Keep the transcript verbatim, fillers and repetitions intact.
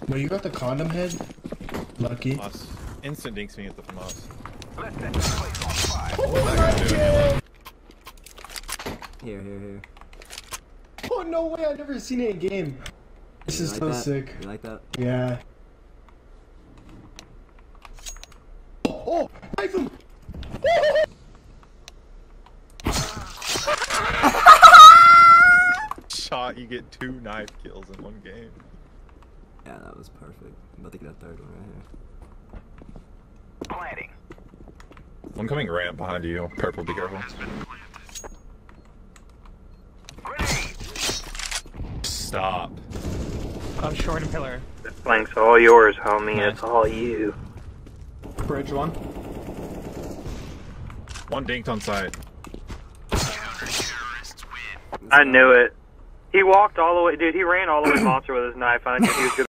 No, you got the condom head? Lucky. Moss. Instant dinks me at the Moss. Oh my god! Here, here, here. Oh no way, I've never seen it in game. This You is like so that? sick. You like that? Yeah. Oh, oh, knife him! Shot, you get two knife kills in one game. Yeah, that was perfect. I'm about to get a third one right here. Planting. I'm coming ramp behind you. Purple, be careful. Stop. I'm short and pillar. This flank's all yours, homie. Nice. It's all you. Bridge one. One dinked on site. I knew it. He walked all the way, dude. He ran all the way monster with his knife. I knew he was gonna